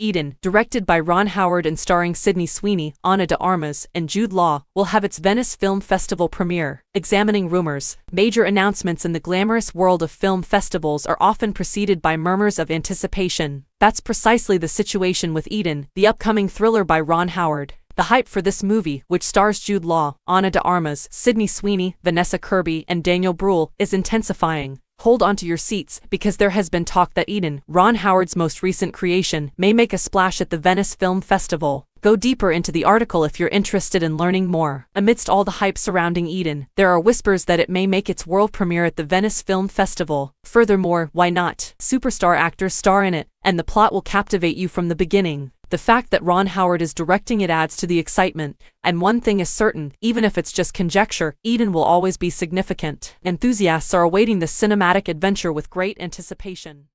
Eden, directed by Ron Howard and starring Sydney Sweeney, Ana de Armas, and Jude Law, will have its Venice Film Festival premiere. Examining rumors, major announcements in the glamorous world of film festivals are often preceded by murmurs of anticipation. That's precisely the situation with Eden, the upcoming thriller by Ron Howard. The hype for this movie, which stars Jude Law, Ana de Armas, Sydney Sweeney, Vanessa Kirby, and Daniel Bruhl, is intensifying. Hold onto your seats, because there has been talk that Eden, Ron Howard's most recent creation, may make a splash at the Venice Film Festival. Go deeper into the article if you're interested in learning more. Amidst all the hype surrounding Eden, there are whispers that it may make its world premiere at the Venice Film Festival. Furthermore, why not? Superstar actors star in it, and the plot will captivate you from the beginning. The fact that Ron Howard is directing it adds to the excitement, and one thing is certain, even if it's just conjecture, Eden will always be significant. Enthusiasts are awaiting this cinematic adventure with great anticipation.